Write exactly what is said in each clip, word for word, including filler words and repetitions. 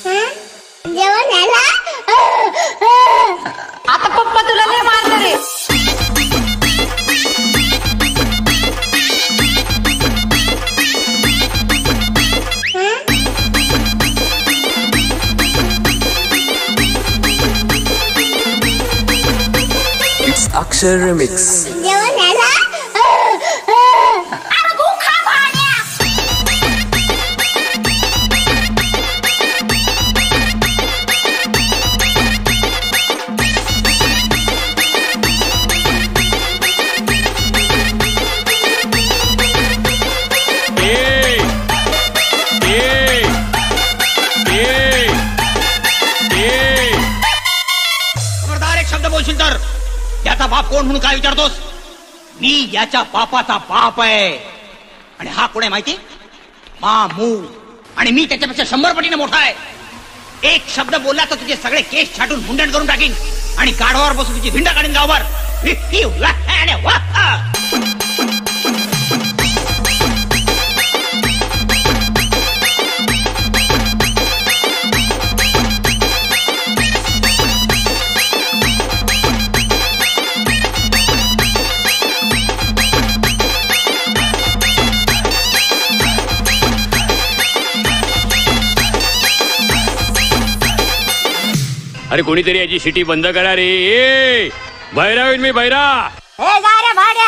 जेवण झालं? आता पप्पा तुला लय मारणार रे. It's Akshay Remix. जेवण झालं? बोलशील तर याचा बाप कोण म्हणून काय विचारतोस? मी याच्या बापाचा बाप आहे. आणि हा कोण आहे माहिती? मामू. आणि मी त्याच्यापेक्षा शंभर पटीने मोठा आहे. एक शब्द बोलला तर तुझे सगळे केस छाटून मुंडण करून टाकीन आणि गाढवावर बसून तुझी भिंड काढीन गावावर. अरे कोणीतरी याची शिटी बंद करा रे. ए बहिरा होईल मी बहिरा. ए जा रे भाड्या.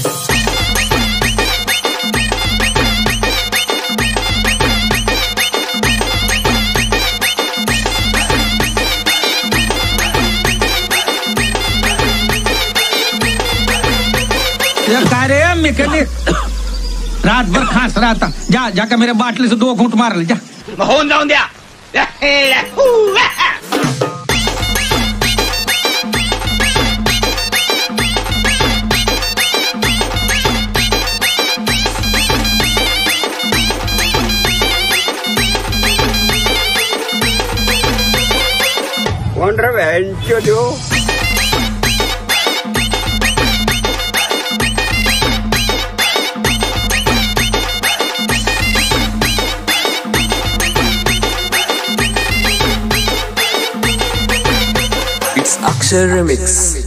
काय रे मी कधी रात भर खास राहता. जा जाकर मेरे बाटली से दो घूंट मार ले जा. होऊन जाऊन द्या. कोण रे व्हॅनचो देऊ? It's Akshay Remix.